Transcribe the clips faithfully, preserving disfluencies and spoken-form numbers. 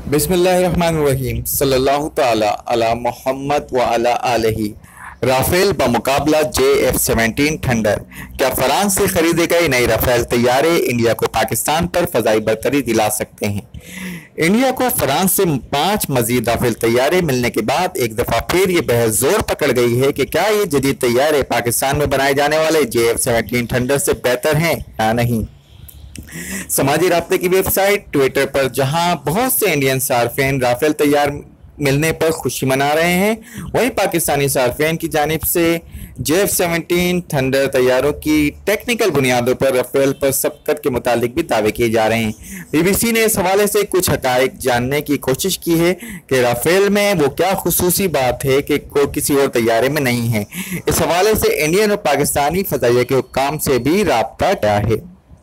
बिस्मिल्लाहिर्रहमानिर्रहीम सल्लल्लाहु ताला अला मोहम्मद व अला आलिही। राफेल बमुकाबला जे एफ सेवनटीन थंडर। क्या फ्रांस से खरीदे गए नए राफेल तैयारे इंडिया को पाकिस्तान पर फजाई बरतरी दिला सकते हैं? इंडिया को फ्रांस से पांच मजीद राफेल तैयारे मिलने के बाद एक दफा फिर ये बहस जोर पकड़ गई है कि क्या ये जदीद तैयारे पाकिस्तान में बनाए जाने वाले जे एफ सेवनटीन थंडर से बेहतर हैं या नहीं। समाजी राब्ते की वेबसाइट ट्विटर पर जहां बहुत से इंडियन सार्फिन राफेल तैयार मिलने पर खुशी मना रहे हैं, वहीं पाकिस्तानी सार्फिन की जानिब से जे एफ सेवनटीन थंडर तैयारों की टेक्निकल बुनियादों पर राफेल पर सबकत के मुतालिक भी दावे किए जा रहे हैं। बीबीसी ने इस हवाले से कुछ हकायक जानने की कोशिश की है कि राफेल में वो क्या खुसूसी बात है कि कोई किसी और तैयारे में नहीं है। इस हवाले से इंडियन और पाकिस्तानी फजाइया के हुक्काम से भी राब्ता किया है।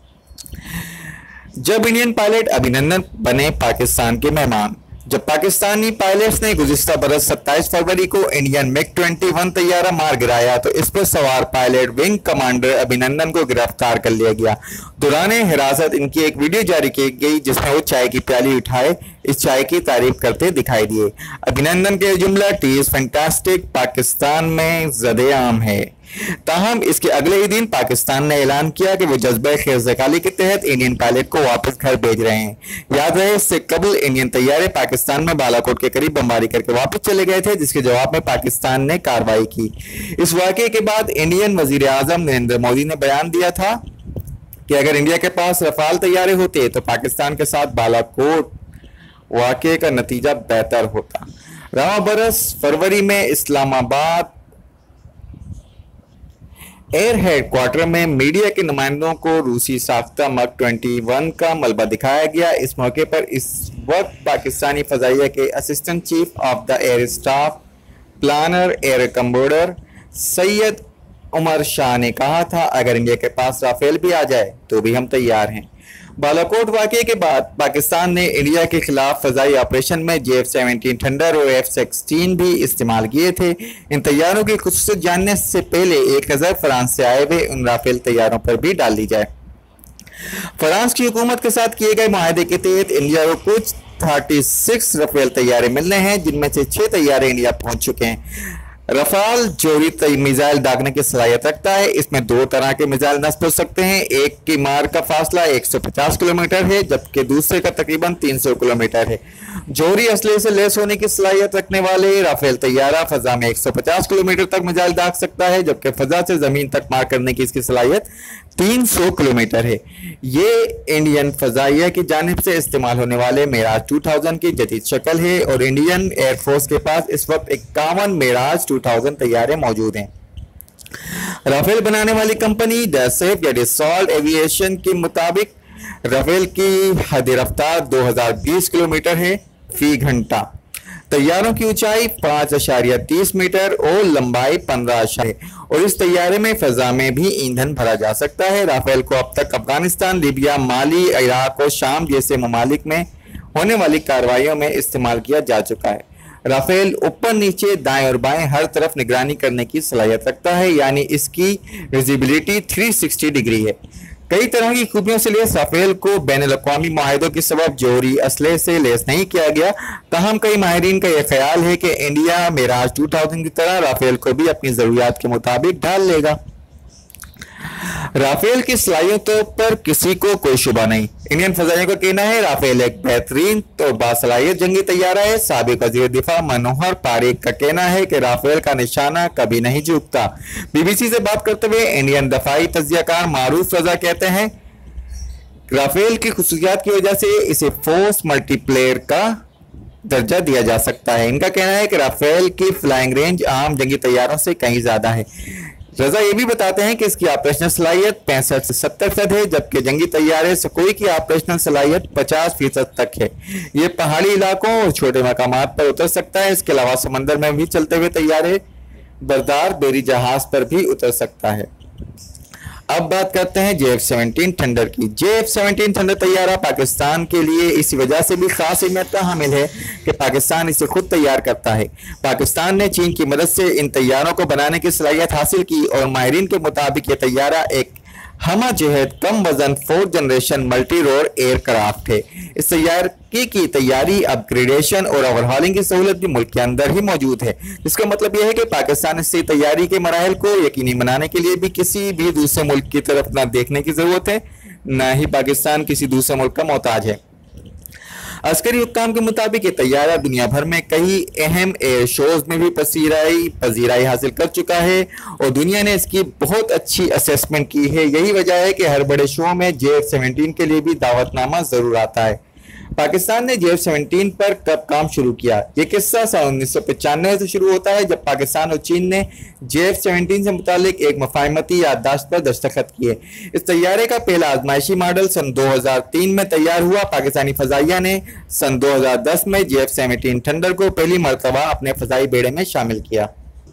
जब इंडियन पायलट अभिनंदन बने पाकिस्तान के मेहमान। जब पाकिस्तानी पायलट्स ने गुज़िश्ता बरस सत्ताईस फरवरी को इंडियन मिग इक्कीस तैयारा मार गिराया तो इस पर सवार पायलट विंग कमांडर अभिनंदन को गिरफ्तार कर लिया गया। दौरान हिरासत इनकी एक वीडियो जारी की गई जिसमें वो चाय की प्याली उठाए इस चाय की तारीफ करते दिखाई दिए। अभिनंदन के जुमला टी इज फैंटास्टिक पाकिस्तान में ज़द-ए-आम है। ताहम इसके अगले ही दिन पाकिस्तान ने ऐलान किया कि वो जज्बे खैर-ज़काली के तहत इंडियन पायलट को वापस घर भेज रहे हैं। याद रहे, इससे कबल इंडियन तैयारे पाकिस्तान में बालाकोट के करीब बमबारी करके वापस चले गए थे, जिसके जवाब में पाकिस्तान ने कार्रवाई की। इस वाक़े के बाद इंडियन वजीर आजम नरेंद्र मोदी ने बयान दिया था कि अगर इंडिया के पास रफाल तैयारे होते तो पाकिस्तान के साथ बालाकोट वाक़े का नतीजा बेहतर होता। रवां बरस फरवरी में इस्लामाबाद एयर हेडक्वार्टर में मीडिया के नुमाइंदों को रूसी साख्ता मग इक्कीस का मलबा दिखाया गया। इस मौके पर इस वक्त पाकिस्तानी फजाइया के assistant chief of the air staff planner air commodore Syed Umar Shah ने कहा था, अगर इंडिया के पास राफेल भी आ जाए तो भी हम तैयार हैं। बालाकोट वाक़े के बाद पाकिस्तान ने इंडिया के खिलाफ फजाई ऑपरेशन में जे एफ सेवनटीन थंडर और एफ सिक्सटीन भी इस्तेमाल किए थे। इन तैयारों की खुसूसियत जानने से पहले एक नज़र फ्रांस से आए हुए उन राफेल तैयारों पर भी डाल दी जाए। फ्रांस की हुकूमत के साथ किए गए माहदे के तहत इंडिया को कुछ छत्तीस राफेल तैयारे मिलने हैं, जिनमें से छह तैयारे इंडिया पहुंच चुके हैं। रफाल जोहरी मिसाइल दागने की सलाहियत रखता है। इसमें दो तरह के मिसाइल नस्ब हो सकते हैं। एक की मार का फासला एक सौ पचास किलोमीटर है, जबकि दूसरे का तकरीबन तीन सौ किलोमीटर है। जोहरी असले से लैस होने की सलाहियत रखने वाले राफेल तैयारा फजा में एक सौ पचास किलोमीटर तक मिसाइल दाग सकता है, जबकि फजा से जमीन तक मार करने की इसकी सलाहियत तीन सौ किलोमीटर है। ये इंडियन फजाइया की जानिब से इस्तेमाल होने वाले मेराज दो हज़ार की जदीद शक्ल है और इंडियन एयरफोर्स के पास इस वक्त इक्यावन मेराज दो हज़ार तैयारे मौजूद हैं। राफेल बनाने वाली कंपनी डसैफ या डसॉल्ट एविएशन के मुताबिक राफेल की हद रफ्तार दो हज़ार बीस किलोमीटर है फी घंटा। तैयारों की ऊंचाई पाँच अशारिया तीस मीटर और लंबाई पंद्रह अशारिया और इस तैयारे में फजा में भी ईंधन भरा जा सकता है। राफेल को अब तक अफगानिस्तान, लीबिया, माली, इराक और शाम जैसे ममालिक में होने वाली कार्रवाइयों में इस्तेमाल किया जा चुका है। राफेल ऊपर नीचे दाएं और बाएं हर तरफ निगरानी करने की सलाहियत रखता है, यानी इसकी विजिबिलिटी तीन सौ साठ डिग्री है। कई तरह की खूबियों से लैस राफेल को बैन अल-अक़वामी माहिदों के सबब जोहरी असले से लैस नहीं किया गया। ताहम कई माहिरीन का यह ख्याल है कि इंडिया मेराज दो हज़ार की तरह राफेल को भी अपनी ज़रूरियात के मुताबिक ढाल लेगा। राफेल की सलाहियतों पर किसी को कोई शुबा नहीं। इंडियन फजाइयों का कहना है राफेल एक बेहतरीन तो बासलाहियत जंगी तैयारा है। साबिक वज़ीर दिफा मनोहर पारिक का कहना है कि राफेल का निशाना कभी नहीं झुकता। बीबीसी से बात करते हुए इंडियन दफाई तज्जियाकार मारूफ रजा कहते हैं राफेल की खुसूसियात की वजह से इसे फोर्स मल्टीप्लेयर का दर्जा दिया जा सकता है। इनका कहना है कि राफेल की फ्लाइंग रेंज आम जंगी तैयारों से कहीं ज्यादा है। रजा ये भी बताते हैं कि इसकी ऑपरेशनल सलाहियत पैंसठ से सत्तर फीसद है, जबकि जंगी तैयारे सुकोई की ऑपरेशनल सलाहियत पचास फीसद तक है। ये पहाड़ी इलाकों और छोटे मकामात पर उतर सकता है। इसके अलावा समंदर में भी चलते हुए तैयारे बरदार बेरी जहाज पर भी उतर सकता है। अब बात करते हैं जे एफ सेवनटीन थंडर की। जे एफ सेवनटीन थंडर तैयारा पाकिस्तान के लिए इसी वजह से भी खास अहमियत का हामिल है कि पाकिस्तान इसे खुद तैयार करता है। पाकिस्तान ने चीन की मदद से इन तैयारों को बनाने की सलाहियत हासिल की और माहिरीन के मुताबिक ये तैयारा एक हमा जेहेद कम वजन fourth generation multi role aircraft है। इस तैयारी की तैयारी, अपग्रेडेशन और ओवरहॉलिंग की सहूलत भी मुल्क के अंदर ही मौजूद है, जिसका मतलब यह है कि पाकिस्तान से तैयारी के मराहल को यकीनी बनाने के लिए भी किसी भी दूसरे मुल्क की तरफ न देखने की जरूरत है, न ही पाकिस्तान किसी दूसरे मुल्क का मोहताज है। अस्करी हुक्काम के मुताबिक ये तैयारा दुनिया भर में कई अहम एयर शोज में भी पसीराई पजीराई हासिल कर चुका है और दुनिया ने इसकी बहुत अच्छी असेसमेंट की है। यही वजह है कि हर बड़े शो में जे एफ सेवनटीन के लिए भी दावतनामा जरूर आता है। पाकिस्तान ने जे एफ सेवनटीन पर कब काम शुरू किया? ये किस्सा सन उन्नीस सौ पचानवे से शुरू होता है, जब पाकिस्तान और चीन ने जे एफ सेवनटीन से मुतालिक एक मफाहमती याददाश्त पर दस्तखत किए। इस तैयारे का पहला आजमाइशी मॉडल सन दो हज़ार तीन में तैयार हुआ। पाकिस्तानी फजाइया ने सन दो हज़ार दस में जे एफ सेवनटीन थंडर को पहली मरतबा अपने फजाई बेड़े में शामिल किया।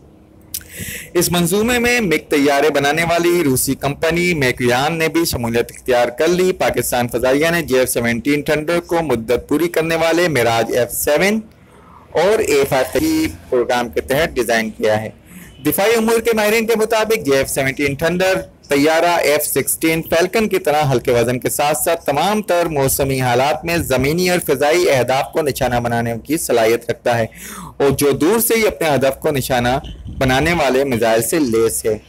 इस मंजूमे में मिग तैयारे बनाने वाली रूसी कंपनी मैक्वियान ने भी शमूलियत इख्तियार कर ली। पाकिस्तान फजाइया ने जे एफ सेवनटीन थंडर को मुद्दत पूरी करने वाले मिराज एफ सेवन और ए फाइव प्रोग्राम के तहत डिजाइन किया है। दिफाई उमूर के माहिरीन के मुताबिक जे एफ सेवनटीन थंडर तैयारा एफ सिक्सटीन फैल्कन की तरह हल्के वजन के साथ साथ तमाम तर मौसमी हालात में जमीनी और फिजाई अहदाफ को निशाना बनाने की सलाहियत रखता है और जो दूर से ही अपने हदफ को निशाना बनाने वाले मिसाइल से लेस है।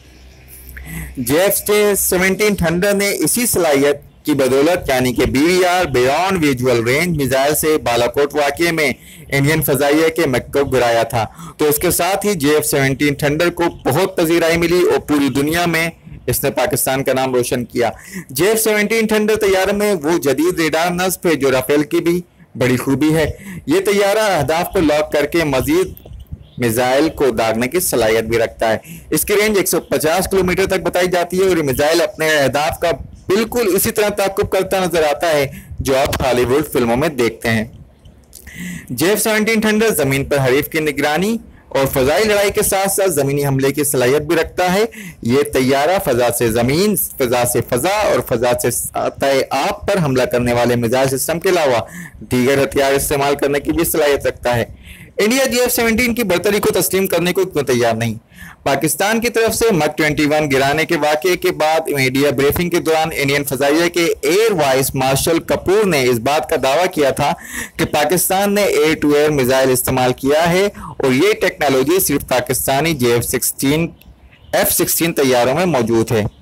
जे एफ सेवनटीन थंडर ने इसी सलाहियत की बदौलत यानी कि B V R beyond visual range missile से बालाकोट वाक़े में इंडियन फजाइया के मक्का गिराया था, तो इसके साथ ही जे एफ सेवनटीन थंडर को बहुत पजीराई मिली और पूरी दुनिया में इसने पाकिस्तान का नाम रोशन किया। जे एफ सेवनटीन थंडर तैयारे में वो जदीद रेडार नस्ब है जो राफेल की भी बड़ी खूबी है। ये तैयारा अहदाफ को लॉक करके मजीद मिसाइल को दागने की सलाहियत भी रखता है। इसकी रेंज एक सौ पचास किलोमीटर तक बताई जाती है और ये मिसाइल अपने अहदाफ का बिल्कुल इसी तरह ताक़ुब करता नजर आता है जो आप हॉलीवुड फिल्मों में देखते हैं। जे एफ सेवनटीन थंडर जमीन पर हरीफ की निगरानी और फजाई लड़ाई के साथ साथ जमीनी हमले की सलाहियत भी रखता है। ये तैयारा फजा से जमीन, फजा से फजा और फजा से सतह आब पर हमला करने वाले मिसाइल सिस्टम के अलावा दीगर हथियार इस्तेमाल करने की भी सलाहियत रखता है। इंडिया जे एफ सेवनटीन की बर्तरी को तस्लीम करने को क्यों तैयार नहीं? पाकिस्तान की तरफ से मक इक्कीस गिराने के वाक़े के बाद मीडिया ब्रीफिंग के दौरान इंडियन फजाइया के एयर वाइस मार्शल कपूर ने इस बात का दावा किया था कि पाकिस्तान ने एयर टू एयर मिसाइल इस्तेमाल किया है और ये टेक्नोलॉजी सिर्फ Pakistani J F sixteen F sixteen तैयारों में मौजूद है।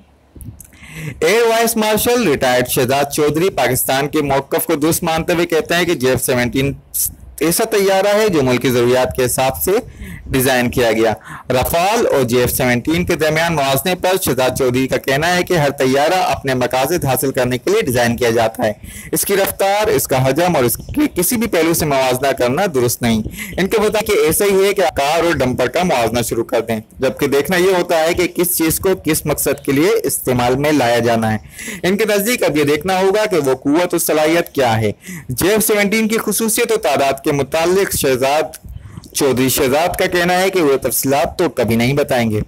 Air vice marshal retired Shahzad Chaudhry Pakistan के मौक़िफ़ को दुरुस्त मानते हुए कहते हैं कि जे एफ सेवनटीन ऐसा तैयारा है जो मुल्क की जरूरियात के हिसाब से डिजाइन किया गया। रफाल और जे एफ सेवनटीन के दरमियान मुआवजे पर शहजाद चौधरी का कहना है कि हर तैयारा अपने मकासद हासिल करने के लिए डिजाइन किया जाता है। इसकी रफ्तार, इसका हजम और इसके किसी भी पहलू से मुआवजा करना दुरुस्त नहीं। इनके बता कि ऐसा ही है कि कार और डंपर का मुआवजा शुरू कर दें, जबकि देखना यह होता है कि किस चीज को किस मकसद के लिए इस्तेमाल में लाया जाना है। इनके नजदीक अब यह देखना होगा कि वो कुव्वत और सलाहियत क्या है। जे एफ सेवनटीन की खुसूसियत और तादाद के मुतालिक शहजाद चौधरी शहजाद का कहना है कि वो तफसीलात तो कभी नहीं बताएंगे।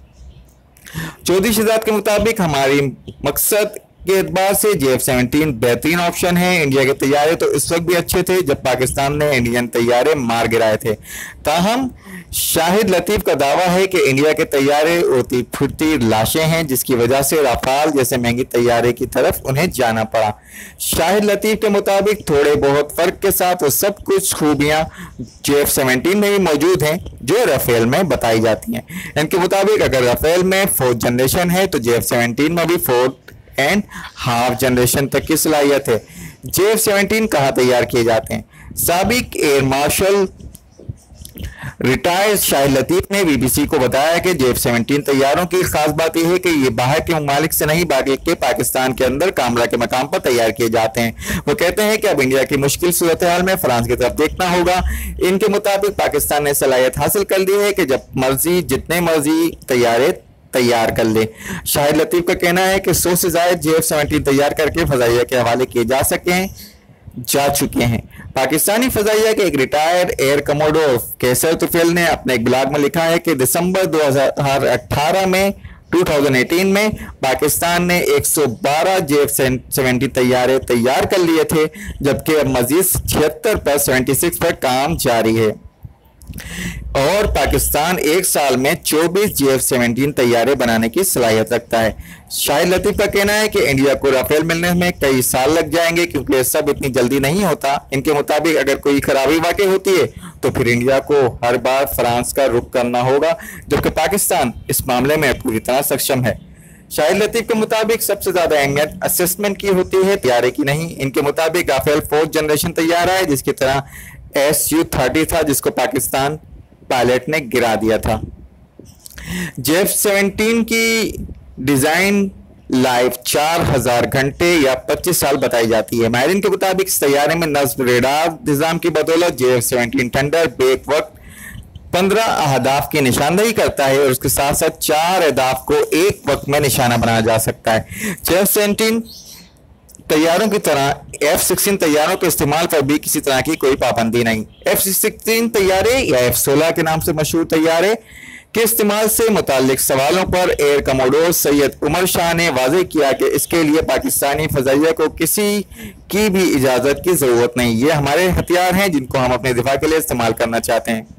चौधरी शहजाद के मुताबिक हमारी मकसद के एतबार से जे एफ सेवनटीन बेहतरीन ऑप्शन है। इंडिया के तैयारे तो इस वक्त भी अच्छे थे जब पाकिस्तान ने इंडियन तैयारे मार गिराए थे। ताहम शाहिद लतीफ का दावा है कि इंडिया के तैयारे उड़ती फुड़ती लाशें हैं, जिसकी वजह से राफाल जैसे महंगी तैयारे की तरफ उन्हें जाना पड़ा। शाहिद लतीफ के मुताबिक थोड़े बहुत फर्क के साथ वो सब कुछ खूबियां जे एफ सेवनटीन में भी मौजूद हैं जो राफेल में बताई जाती हैं। इनके मुताबिक अगर राफेल में फोर्थ जनरेशन है तो जे एफ सेवनटीन में भी फोर्थ एंड हाफ जनरेशन तक की सलाहियत है। जे एफ सेवनटीन कहाँ तैयार किए जाते हैं? साबिक air marshal retired Shahid Latif ने बी बी सी को बताया कि जे एफ सेवनटीन तैयारों की खास बात यह है कि ये बाहर के ममालिक से नहीं बल्कि पाकिस्तान के अंदर कामरा के मकाम पर तैयार किए जाते हैं। वो कहते हैं कि अब इंडिया की मुश्किल सूरत हाल में फ्रांस की तरफ देखना होगा। इनके मुताबिक पाकिस्तान ने सलाहियत हासिल कर ली है कि जब मर्जी जितने मर्जी तैयारे तैयार कर ले। शाहिद लतीफ का कहना है कि सौ से ज्यादा जे एफ सेवनटीन तैयार करके फजाइया के हवाले किए जा सके हैं जा चुके हैं। पाकिस्तानी फजाइया के एक retired air commodore Kaiser Tufail ने अपने एक ब्लॉग में लिखा है कि दिसंबर दो हज़ार अठारह में दो हज़ार अठारह में पाकिस्तान ने एक सौ बारह जे एफ सेवनटीन तैयारे तैयार कर लिए थे, जबकि अब मजीद छिहत्तर पर छिहत्तर पर काम जारी है। और पाकिस्तान एक साल में चौबीस जे एफ सेवनटीन तैयारे बनाने की सलाहियत रखता है। शाहिद लतीफ का कहना है कि इंडिया को राफेल मिलने में कई साल लग जाएंगे क्योंकि ये सब इतनी जल्दी नहीं होता। इनके मुताबिक अगर कोई खराबी वाकई होती है तो फिर इंडिया को हर बार फ्रांस का रुख करना होगा, जबकि पाकिस्तान इस मामले में पूरी तरह सक्षम है। शाहिद लतीफ के मुताबिक सबसे ज्यादा अहमियत असेसमेंट की होती है, तैयारी की नहीं। इनके मुताबिक राफेल फोर्थ जनरेशन तैयार है जिसकी तरह एस यू थर्टी था जिसको पाकिस्तान पायलट ने गिरा दिया था। जे एफ सेवनटीन की डिजाइन लाइफ चार हजार घंटे या पच्चीस साल बताई जाती है। माहिरीन के मुताबिक इस तैयारे में नस्ब रेडार निजाम की बदौलत जे एफ सेवनटीन थंडर बेक वक्त पंद्रह अहदाफ की निशानदेही करता है और उसके साथ साथ चार अहदाफ को एक वक्त में निशाना बनाया जा सकता है। जे एफ सेवनटीन तैयारों की तरह एफ सिक्सटीन तैयारों के इस्तेमाल पर भी किसी तरह की कोई पाबंदी नहीं। एफ सिक्सटीन तैयारे या एफ सोलह के नाम से मशहूर तैयारे के इस्तेमाल से मुतालिक सवालों पर एयर कमोडोर सैयद उमर शाह ने वाज़ेह किया कि इसके लिए पाकिस्तानी फजाइया को किसी की भी इजाज़त की ज़रूरत नहीं। ये हमारे हथियार हैं जिनको हम अपने दिफा के लिए इस्तेमाल करना चाहते हैं।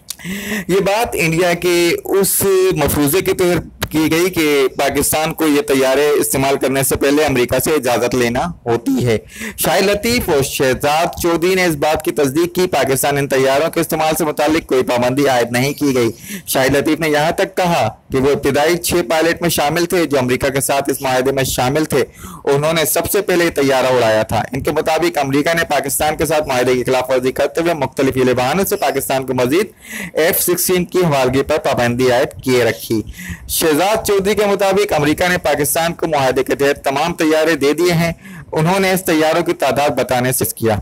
ये बात इंडिया के उस मफरूजे के तहत की गई कि पाकिस्तान को ये तैयारे इस्तेमाल करने से पहले अमेरिका से इजाजत लेना होती है। शाहिद लतीफ और शहजाद चौधरी ने इस बात की तस्दीक की पाकिस्तान इन तैयारों के इस्तेमाल से मुतालिक कोई पाबंदी आयद नहीं की गई। शाहिद लतीफ ने यहाँ तक कहा कि वो इब्तिदाई छह पायलट में शामिल थे जो अमेरिका के साथ इस माहदे में शामिल थे। उन्होंने सबसे पहले तैयारा उड़ाया था। इनके मुताबिक अमेरिका ने पाकिस्तान के साथ माहदे की खिलाफ वर्जी करते हुए मुख्तलिफ हीले बहानों से पाकिस्तान को मजीद एफ सिक्सटीन की हवालगी पर पाबंदी आयद किए रखी। शहजाद चौधरी के मुताबिक अमेरिका ने पाकिस्तान को मुआहदे के तहत तमाम तैयारे दे दिए हैं। उन्होंने इस तैयारों की तादाद बताने से किया।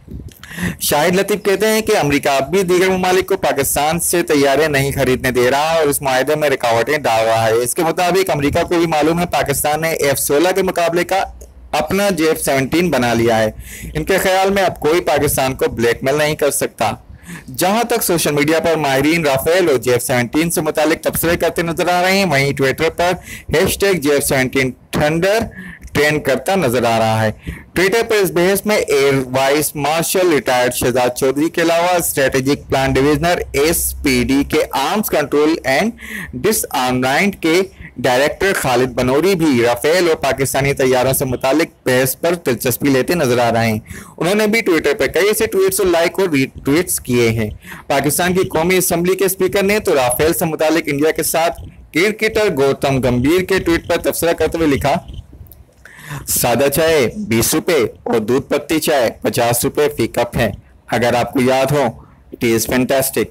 शाहिद लतीफ कहते हैं कि अमेरिका अब भी दीगर ममालिक को पाकिस्तान से तैयारे नहीं खरीदने दे रहा और इस मुआहदे में रुकावटें डाल रहा है। इसके मुताबिक अमेरिका को भी मालूम है पाकिस्तान ने एफ सोलह के मुकाबले का अपना जे एफ सेवनटीन बना लिया है। इनके ख्याल में अब कोई पाकिस्तान को ब्लैकमेल नहीं कर सकता। जहां तक सोशल मीडिया पर माहिरीन राफेल और जे एफ सेवनटीन से मुतालिक तबसरे करते नजर आ रहे हैं, वहीं ट्विटर पर hashtag J F seventeen thunder trend करता नजर आ रहा है। ट्विटर पर इस बहस में air vice marshal retired Shahzad Chaudhry के अलावा strategic plan division S P D के आर्म्स कंट्रोल एंड डिसआर्ममेंट के डायरेक्टर खालिद बनोरी भी राफेल और पाकिस्तानी तैयारों से मुतालिक बहस पर दिलचस्पी लेते नजर आ रहे हैं। उन्होंने भी ट्विटर पर कई ऐसे ट्वीट्स और लाइक और रीट्वीट्स किए हैं। पाकिस्तान की कौमी असम्बली के स्पीकर ने तो राफेल से मुतालिक इंडिया के साथ क्रिकेटर गौतम गंभीर के ट्वीट पर तबसरा करते हुए लिखा, सादा चाय बीस रुपए और दूध पत्ती चाय पचास रुपए फी कप है। अगर आपको याद हो, इट इज फैंटास्टिक।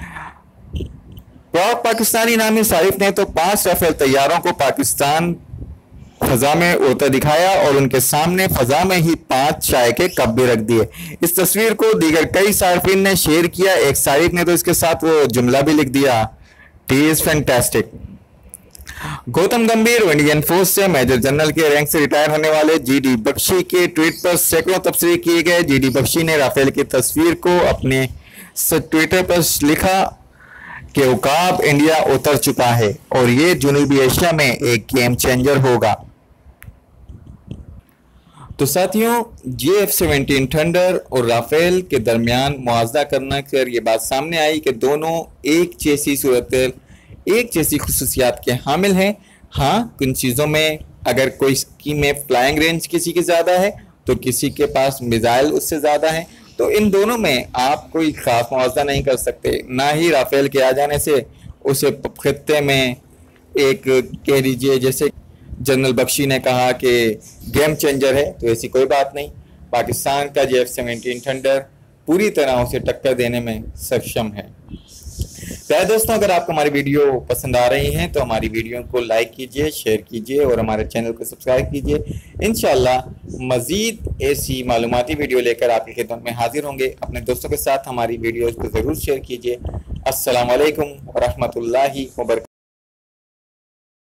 पाकिस्तानी नामी सारिफ ने तो पांच राफेल तैयारों को पाकिस्तान फजा में उड़ता दिखाया और उनके सामने फजा में ही पांच चाय के कप भी रख दिए। इस तस्वीर को दीगर कई सार्फिन ने शेयर किया। एक सारिफ ने तो इसके साथ वो जुमला भी लिख दिया, it is fantastic. Gautam Gambhir Indian force से मेजर जनरल के रैंक से रिटायर होने वाले जी डी बख्शी के ट्वीट पर सैकड़ों तबसरे किए गए। जी डी बख्शी ने राफेल की तस्वीर को अपने ट्विटर पर लिखा कि उकाब इंडिया उतर चुका है और ये जनूबी एशिया में एक गेम चेंजर होगा। तो साथियों, जे एफ सेवनटीन थंडर और राफेल के दरमियान मुआवजा करना कर ये बात सामने आई कि दोनों एक जैसी सूरत एक जैसी खुसूसियात के हामिल हैं। हाँ, कुछ चीज़ों में अगर कोई की में फ्लाइंग रेंज किसी की ज़्यादा है तो किसी के पास मिसाइल उससे ज़्यादा है, तो इन दोनों में आप कोई ख़ास मुआवजा नहीं कर सकते। ना ही राफेल के आ जाने से उसे खत्ते में एक कह लीजिए जैसे जनरल बख्शी ने कहा कि गेम चेंजर है, तो ऐसी कोई बात नहीं। पाकिस्तान का जे एफ सेवनटीन थंडर पूरी तरह उसे टक्कर देने में सक्षम है। प्यारे दोस्तों, अगर आपको हमारी वीडियो पसंद आ रही हैं तो हमारी वीडियो को लाइक कीजिए, शेयर कीजिए और हमारे चैनल को सब्सक्राइब कीजिए। इंशाल्लाह मज़ीद ऐसी मालूमाती वीडियो लेकर आपकी खिदमत में हाजिर होंगे। अपने दोस्तों के साथ हमारी वीडियोज़ को ज़रूर शेयर कीजिए। अस्सलाम वालेकुम व रहमतुल्लाहि व बरकातहू।